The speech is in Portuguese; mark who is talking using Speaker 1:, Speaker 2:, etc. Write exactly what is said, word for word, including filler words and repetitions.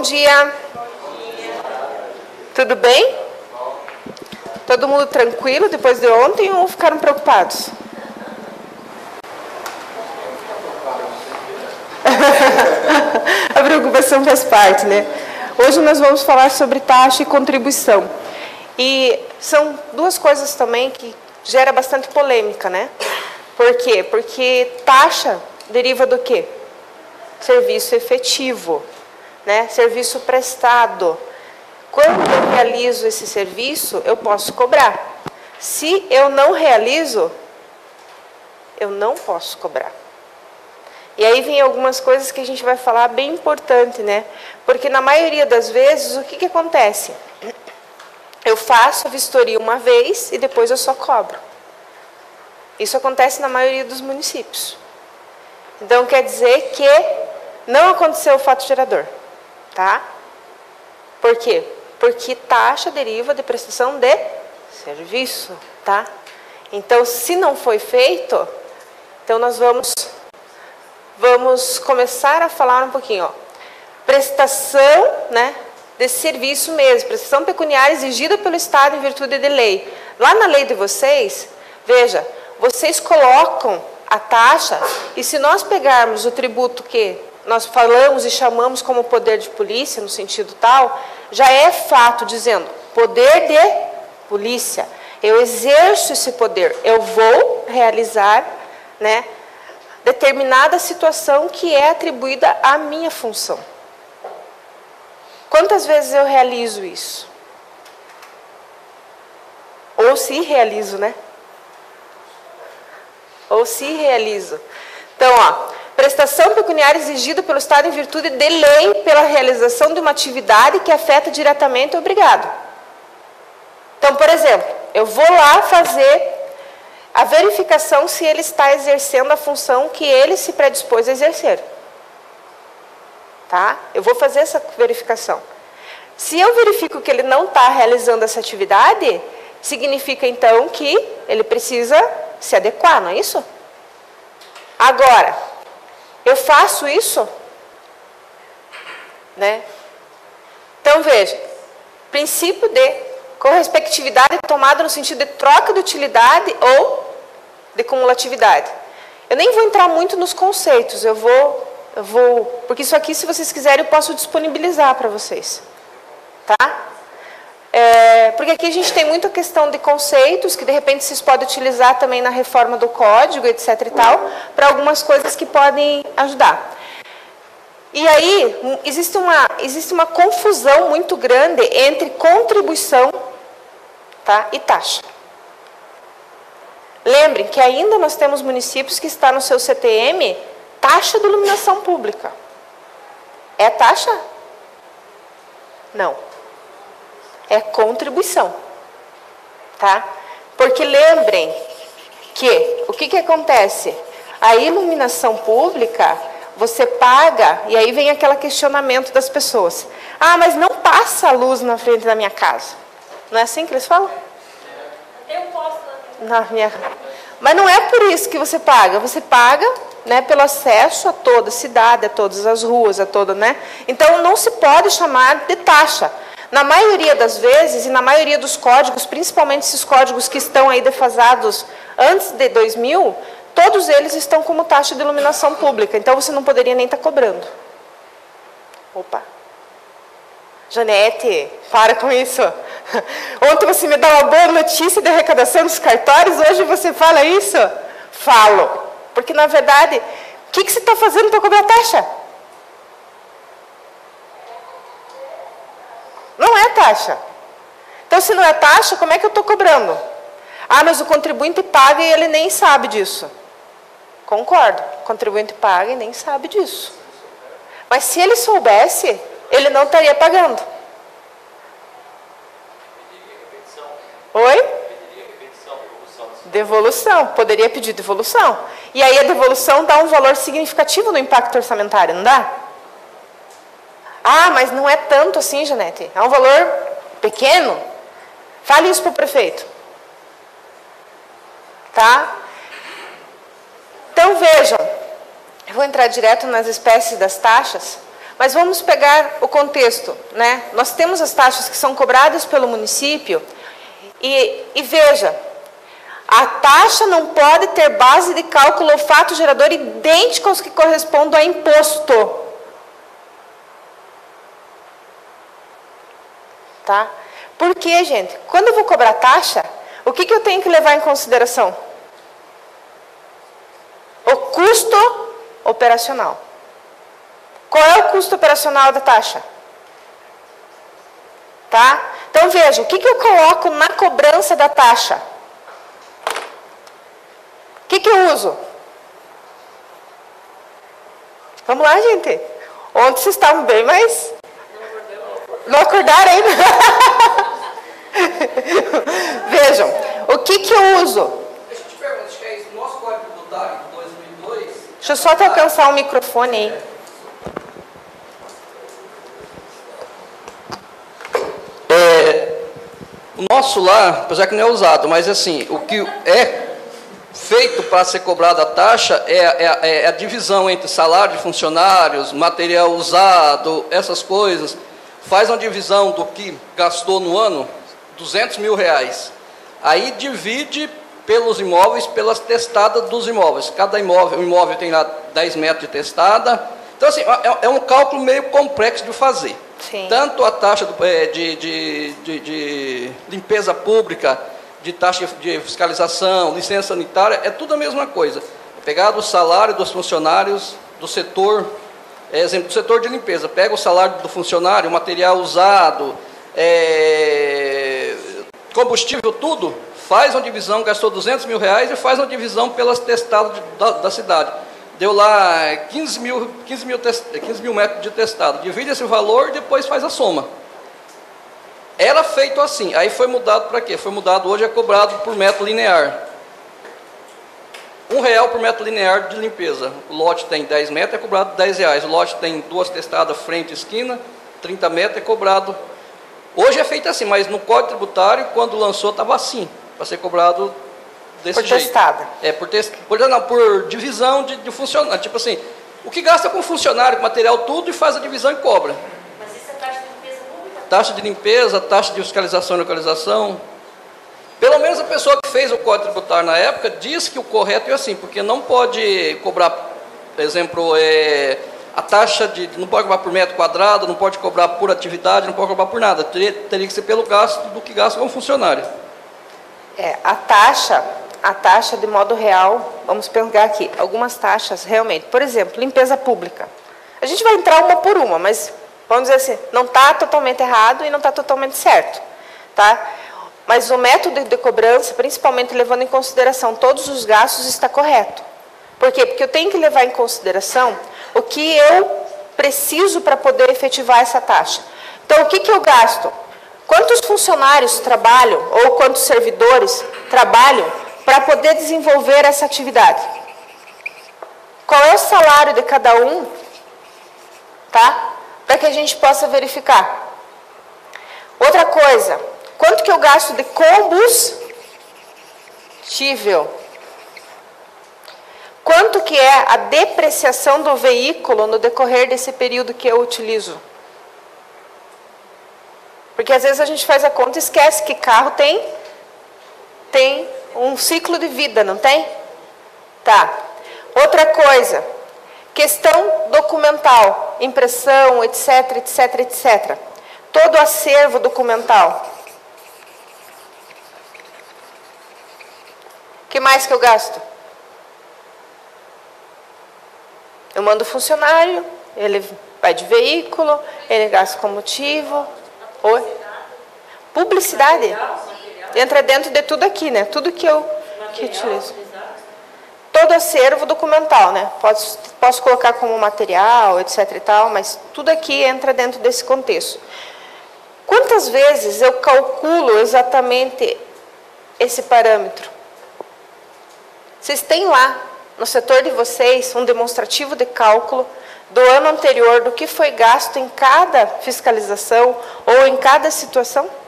Speaker 1: dia. Tudo bem? Todo mundo tranquilo depois de ontem ou ficaram preocupados? A preocupação faz parte, né? Hoje nós vamos falar sobre taxa e contribuição. E são duas coisas também que gera bastante polêmica, né? Por quê? Porque taxa deriva do quê? Serviço efetivo, né? Serviço prestado. Quando eu realizo esse serviço, eu posso cobrar. Se eu não realizo, eu não posso cobrar. E aí vem algumas coisas que a gente vai falar bem importante, né? Porque na maioria das vezes, o que que acontece? Eu faço a vistoria uma vez e depois eu só cobro. Isso acontece na maioria dos municípios. Então quer dizer que não aconteceu o fato gerador, tá? Por quê? Porque taxa deriva de prestação de serviço, tá? Então, se não foi feito, então nós vamos, vamos começar a falar um pouquinho, ó. Prestação, né, de serviço mesmo, prestação pecuniária exigida pelo Estado em virtude de lei. Lá na lei de vocês, veja, vocês colocam a taxa, e se nós pegarmos o tributo que nós falamos e chamamos como poder de polícia, no sentido tal, já é fato dizendo, poder de polícia. Eu exerço esse poder, eu vou realizar, né, determinada situação que é atribuída à minha função. Quantas vezes eu realizo isso? Ou se realizo, né? Ou se realizo. Então, ó, prestação pecuniária exigida pelo Estado em virtude de lei pela realização de uma atividade que afeta diretamente o obrigado. Então, por exemplo, eu vou lá fazer a verificação se ele está exercendo a função que ele se predispôs a exercer. Tá? Eu vou fazer essa verificação. Se eu verifico que ele não está realizando essa atividade, significa então que ele precisa se adequar, não é isso? Agora, eu faço isso, né? Então veja, princípio de correspectividade tomada no sentido de troca de utilidade ou de cumulatividade. Eu nem vou entrar muito nos conceitos, eu vou, eu vou, porque isso aqui, se vocês quiserem, eu posso disponibilizar para vocês, tá? É, porque aqui a gente tem muita questão de conceitos que de repente vocês podem utilizar também na reforma do código, etc e tal, para algumas coisas que podem ajudar. E aí existe uma, existe uma confusão muito grande entre contribuição, tá, e taxa. Lembrem que ainda nós temos municípios que está no seu C T M taxa de iluminação pública. É taxa? Não. É contribuição, tá? Porque lembrem que, o que que acontece? A iluminação pública, você paga, e aí vem aquele questionamento das pessoas. Ah, mas não passa a luz na frente da minha casa. Não é assim que eles falam?
Speaker 2: Eu posso.
Speaker 1: Na minha... Mas não é por isso que você paga. Você paga, né, pelo acesso a toda a cidade, a todas as ruas, a toda, né? Então, não se pode chamar de taxa. Na maioria das vezes, e na maioria dos códigos, principalmente esses códigos que estão aí defasados antes de dois mil, todos eles estão como taxa de iluminação pública. Então, você não poderia nem estar cobrando. Opa! Janete, para com isso. Ontem você me dá uma boa notícia de arrecadação dos cartórios, hoje você fala isso? Falo. Porque, na verdade, o que, que você está fazendo para cobrar taxa? Não é taxa. Então, se não é taxa, como é que eu estou cobrando? Ah, mas o contribuinte paga e ele nem sabe disso. Concordo. O contribuinte paga e nem sabe disso. Mas se ele soubesse, ele não estaria pagando. Oi? Devolução. Poderia pedir devolução. E aí a devolução dá um valor significativo no impacto orçamentário, não dá? Ah, mas não é tanto assim, Janete. É um valor pequeno. Fale isso para o prefeito. Tá? Então, vejam. Eu vou entrar direto nas espécies das taxas. Mas vamos pegar o contexto, né? Nós temos as taxas que são cobradas pelo município e, e veja, a taxa não pode ter base de cálculo ou fato gerador idêntico aos que correspondem a imposto. Tá? Por quê, gente? Quando eu vou cobrar taxa, o que, que eu tenho que levar em consideração? O custo operacional. Qual é o custo operacional da taxa? Tá? Então, veja, o que, que eu coloco na cobrança da taxa? O que, que eu uso? Vamos lá, gente. Ontem vocês estavam bem, mas... Não acordaram ainda? Vejam, o que, que eu uso?
Speaker 3: Deixa eu te perguntar, acho que é isso. O nosso código tributário de dois mil e dois...
Speaker 1: Deixa eu só te alcançar o microfone aí.
Speaker 3: É, o nosso lá, apesar que não é usado, mas assim, o que é feito para ser cobrada a taxa é, é, é a divisão entre salário de funcionários, material usado, essas coisas. Faz uma divisão do que gastou no ano, duzentos mil reais. Aí divide pelos imóveis, pelas testadas dos imóveis. Cada imóvel, o imóvel tem lá dez metros de testada. Então, assim, é, é um cálculo meio complexo de fazer.
Speaker 1: Sim. Tanto
Speaker 3: a taxa do, é, de, de, de, de limpeza pública, de taxa de fiscalização, licença sanitária, é tudo a mesma coisa. Pegar o salário dos funcionários do setor, é, exemplo, do setor de limpeza, pega o salário do funcionário, material usado, é, combustível, tudo, faz uma divisão, gastou duzentos mil reais e faz uma divisão pelas testadas da, da cidade. Deu lá quinze mil, quinze mil, quinze mil metros de testado. Divide esse valor e depois faz a soma. Era feito assim. Aí foi mudado para quê? Foi mudado, hoje é cobrado por metro linear. Um real por metro linear de limpeza. O lote tem dez metros, é cobrado dez reais. O lote tem duas testadas, frente e esquina, trinta metros, é cobrado. Hoje é feito assim, mas no Código Tributário, quando lançou, estava assim, para ser cobrado desse
Speaker 1: por
Speaker 3: jeito.
Speaker 1: testada.
Speaker 3: É, por, test... por, não, por divisão de, de funcionário. Tipo assim, o que gasta com funcionário, com material, tudo, e faz a divisão e cobra.
Speaker 2: Mas isso é taxa de limpeza pública?
Speaker 3: Taxa de limpeza, taxa de fiscalização e localização. Pelo menos a pessoa que fez o Código Tributário na época disse que o correto é assim, porque não pode cobrar, por exemplo, é, a taxa de... não pode cobrar por metro quadrado, não pode cobrar por atividade, não pode cobrar por nada. Teria, teria que ser pelo gasto do que gasta com funcionário.
Speaker 1: É, a taxa, a taxa de modo real, vamos pegar aqui, algumas taxas realmente. Por exemplo, limpeza pública. A gente vai entrar uma por uma, mas vamos dizer assim, não está totalmente errado e não está totalmente certo. Tá? Mas o método de cobrança, principalmente levando em consideração todos os gastos, está correto. Por quê? Porque eu tenho que levar em consideração o que eu preciso para poder efetivar essa taxa. Então, o que, que eu gasto? Quantos funcionários trabalham, ou quantos servidores trabalham, para poder desenvolver essa atividade? Qual é o salário de cada um? Tá? Para que a gente possa verificar. Outra coisa, quanto que eu gasto de combustível? Quanto que é a depreciação do veículo no decorrer desse período que eu utilizo? Porque às vezes a gente faz a conta e esquece que carro tem, tem um ciclo de vida, não tem? Tá. Outra coisa, questão documental, impressão, etc, etc, etcétera. Todo o acervo documental. O que mais que eu gasto? Eu mando funcionário, ele vai de veículo, ele gasta combustível. Oi? Publicidade. Entra dentro de tudo aqui, né? Tudo que eu que utilizo. Todo acervo documental, né? Posso, posso colocar como material, etc e tal, mas tudo aqui entra dentro desse contexto. Quantas vezes eu calculo exatamente esse parâmetro? Vocês têm lá, no setor de vocês, um demonstrativo de cálculo do ano anterior, do que foi gasto em cada fiscalização ou em cada situação?